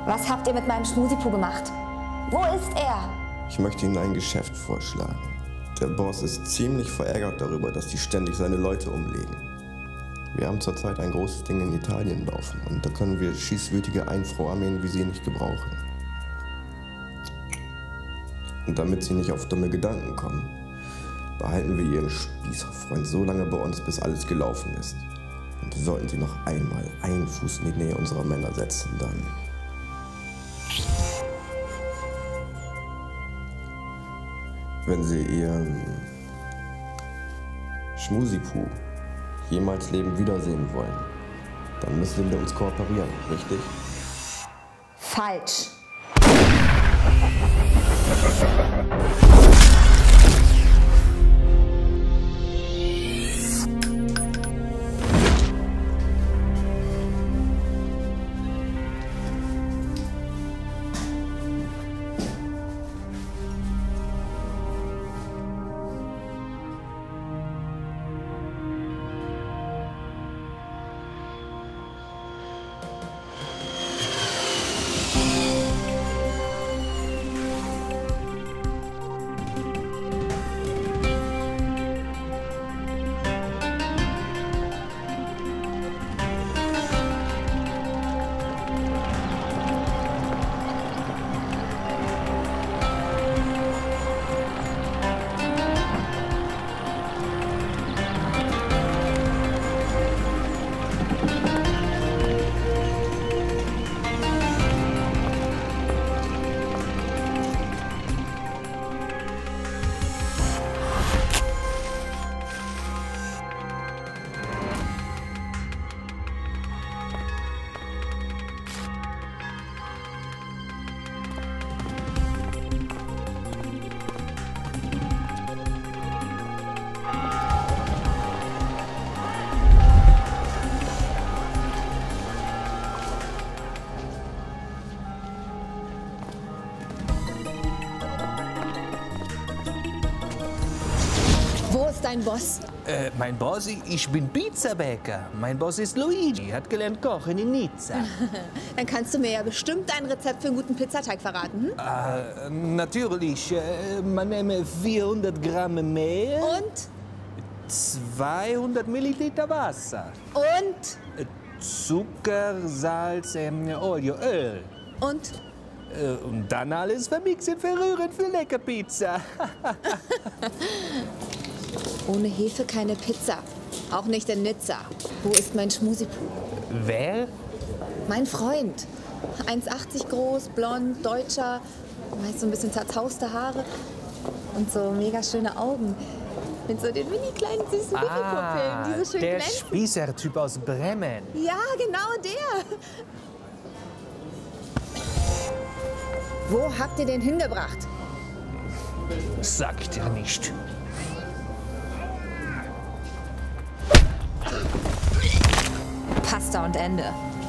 Was habt ihr mit meinem Schmusipu gemacht? Wo ist er? Ich möchte Ihnen ein Geschäft vorschlagen. Der Boss ist ziemlich verärgert darüber, dass die ständig seine Leute umlegen. Wir haben zurzeit ein großes Ding in Italien laufen und da können wir schießwütige Einfroarmeen wie Sie nicht gebrauchen. Und damit Sie nicht auf dumme Gedanken kommen, behalten wir Ihren Spießerfreund so lange bei uns, bis alles gelaufen ist. Und sollten Sie noch einmal einen Fuß in die Nähe unserer Männer setzen, dann... Wenn Sie Ihren Schmusipu jemals leben wiedersehen wollen, dann müssen Sie mit uns kooperieren, richtig? Falsch. Wo ist dein Boss? Mein Boss? Ich bin Pizzabäcker. Mein Boss ist Luigi, hat gelernt kochen in Nizza. Dann kannst du mir ja bestimmt ein Rezept für einen guten Pizzateig verraten. Natürlich. Man nehme 400 Gramm Mehl. Und? 200 Milliliter Wasser. Und? Zucker, Salz, Olio, Öl. Und? Und dann alles vermixen, verrühren für lecker Pizza. Ohne Hefe keine Pizza. Auch nicht in Nizza. Wo ist mein Schmusipu? Wer? Mein Freund. 1,80 groß, blond, Deutscher, meist so ein bisschen zerzauste Haare und so mega schöne Augen. Mit so den mini kleinen süßen Wickelpupillen, die so schön der glänzen. Spießertyp aus Bremen. Ja, genau der. Wo habt ihr den hingebracht? Sagt er nicht. Pasta und Ende.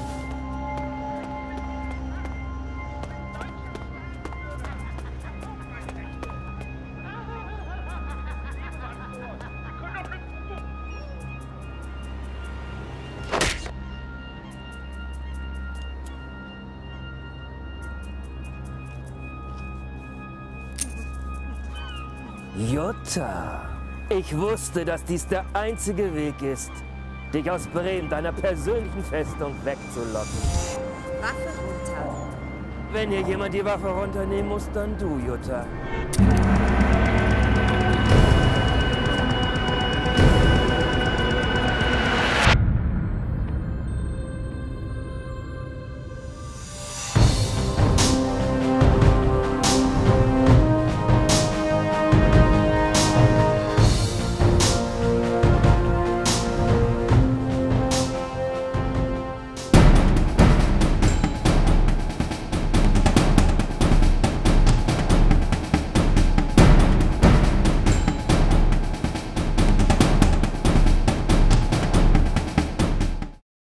Jutta, ich wusste, dass dies der einzige Weg ist, dich aus Bremen, deiner persönlichen Festung, wegzulocken. Waffe runter. Wenn hier jemand die Waffe runternehmen muss, dann du, Jutta.